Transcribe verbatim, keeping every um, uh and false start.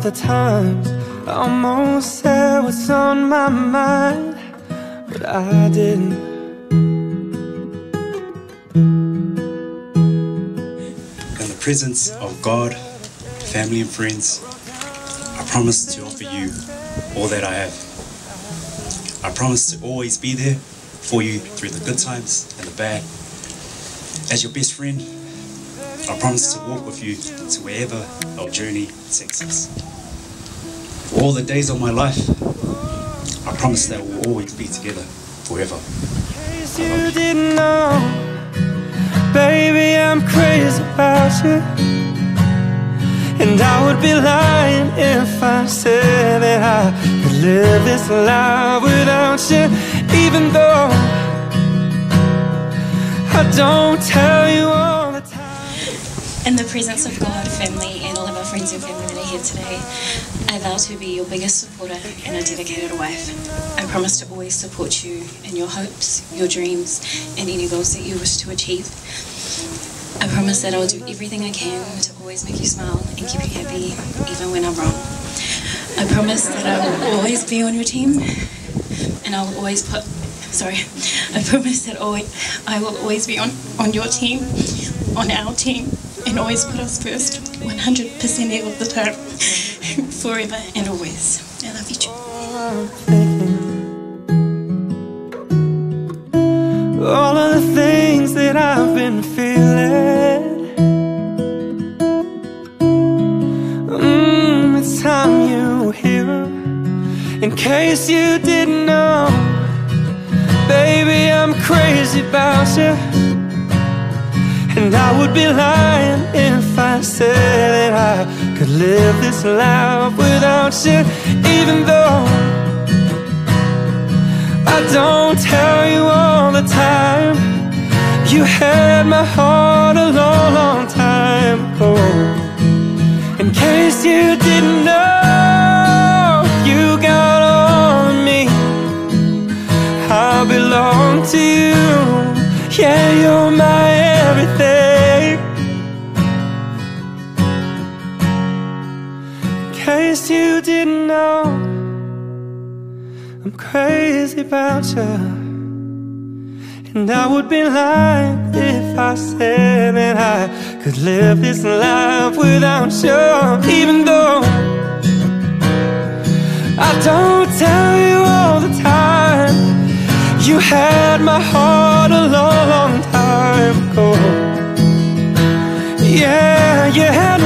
the times I almost said what's on my mind, but I didn't. In the presence of God, family and friends, I promise to offer you all that I have. I promise to always be there for you through the good times and the bad. As your best friend, I promise to walk with you to wherever our journey takes us. For all the days of my life, I promise that we'll always be together forever. In case you didn't know, baby, I'm crazy about you. And I would be lying if I said that I could live this life without you. Even though I don't tell you all the time. In the presence of God, family, and all of our friends and family that are here today, I vow to be your biggest supporter and a dedicated wife. I promise to always support you in your hopes, your dreams, and any goals that you wish to achieve. I promise that I'll do everything I can to always make you smile and keep you happy, even when I'm wrong. I promise that I will always be on your team, and I will always put, sorry, I promise that I will always be on, on your team, on our team, and always put us first, one hundred percent of the time, forever and always. I love you, Joe. All of the things that I've been feeling, mm, it's time you hear 'em. In case you didn't know, baby, I'm crazy about you. And I would be lying if I said that I could live this life without you. Even though I don't tell you all the time, you had my heart a long, long time ago. In case you didn't know, you got all of me. I belong to you. Yeah, you're my everything. In case you didn't know, I'm crazy about you. And I would be lying if I said that I could live this life without you. Even though I don't tell you all the time, you had my heart a long, long time ago. Yeah, you had